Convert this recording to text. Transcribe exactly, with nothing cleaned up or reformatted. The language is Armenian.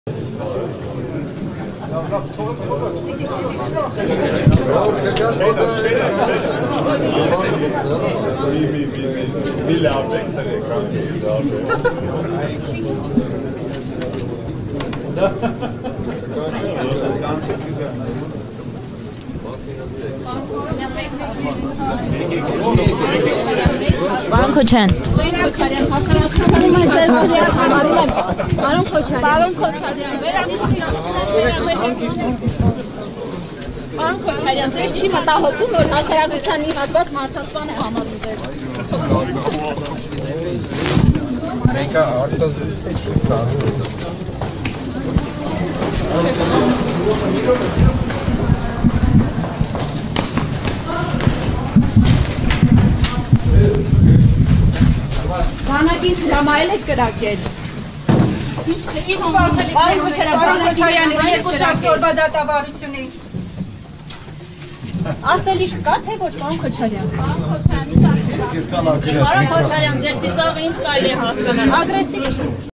Պարոն Քոչարյան։ Պարոն Քոչարյան։ Պարոն Քոչարյան, Պարոն Քոչարյան, ձեզ չի մտահոգում, որ հասարակության մի հատված մարդասպան է համարում ձեզ։ Մենք հարցազրույց ենք ստանում։ Բանակին հրամայել եք կրակել։ Ինչ սպասելի, պարոն Քոչարյանի երկու շաբթի օրվա դատավարությունից։ Ասելիք կա թե ոչ, պարոն Քոչարյան։ Պարոն Քոչարյան, ձեր ծիծաղը ինչ կարելի է հասկանալ։ Ագրեսիվ